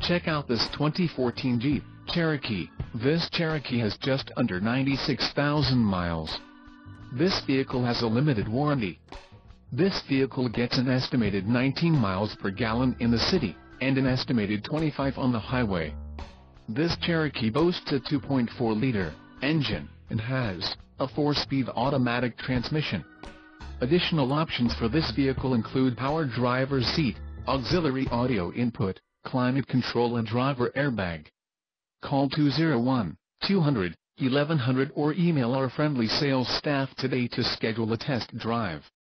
Check out this 2014 Jeep Cherokee. This Cherokee has just under 96,000 miles. This vehicle has a limited warranty. This vehicle gets an estimated 19 miles per gallon in the city, and an estimated 25 on the highway. This Cherokee boasts a 2.4-liter engine, and has a 4-speed automatic transmission. Additional options for this vehicle include power driver's seat, auxiliary audio input, climate control and driver airbag. Call 201-200-1100 or email our friendly sales staff today to schedule a test drive.